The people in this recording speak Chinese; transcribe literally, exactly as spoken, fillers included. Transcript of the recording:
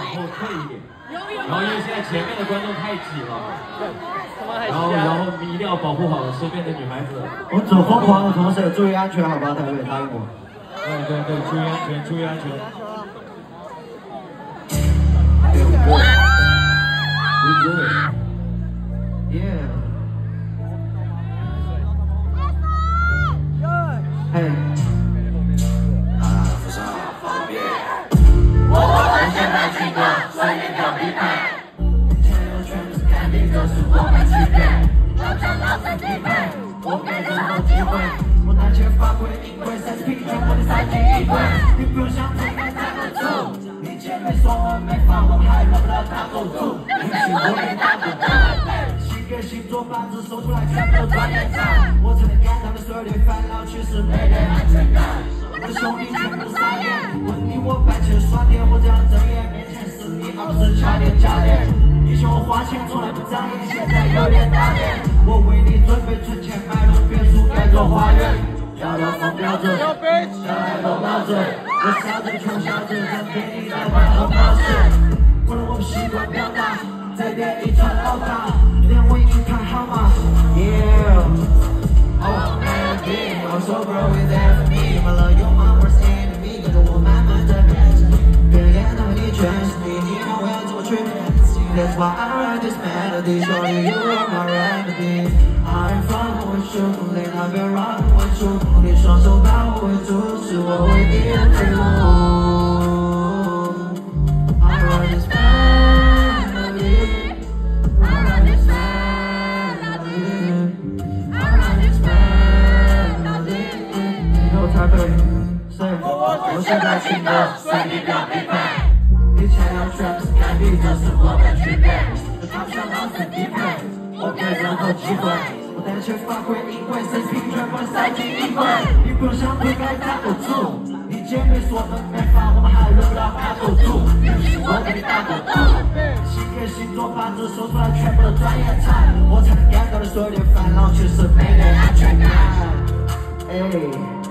后退一点。然后因为现在前面的观众太挤了，然后然后你一定要保护好身边的女孩子。 我们走疯狂的同时注意安全，好吧？台北答应我。 对对对，注意安全，注意安全。 哇 We good. Yeah. Hey. 我现在听歌，随便跳匹配。前有全部是肯定，这是我们区别。老张老三匹配，我给任何机会。我拿钱发挥，因为三十平全我的赛季一轨。你不用想推开站得住，你姐妹说我没法，我们还轮不到大狗肚。运气我也打不到。七个星座八字说出来全部都专业战。我才能感他们所有的烦恼，其实没点安全感。我的兄弟全部傻眼，问你我白钱耍点，我这样睁眼面前是你，而不是巧点假脸。以前我花钱从来不长眼，现在有点打脸。我为你准备存钱买栋别墅改造花园，要要放标准，要来动脑子。我傻子穷小子，人给你来玩好老实。可能我不习惯表达，这点遗传老大，连我一起看好吗 ？Yeah。Oh melody, I'm so grow with every my love you're my worst enemy， 跟着我慢慢的变成你，别人眼中你全是你，你让我要怎么去面对 ？That's why I write this melody, shorty you are my remedy。I'm from 我树林那边 rock 我出，你双手把我围住，是我唯一的退路。I write this melody, I write this melody。台北，谁？我现在听歌，随你不要匹配。以前要全部是肯定，这是我的区别。他不想老子匹配，我给任何机会。我带钱发挥，因为谁平全部赛季一轨。你不用想推开站得住，你姐妹说的没法，我们还轮不到大狗肚。我给你打个赌，七个星座八字说出来全部都专业菜，我才能感到的所有的烦恼，其实没得安全感。哎。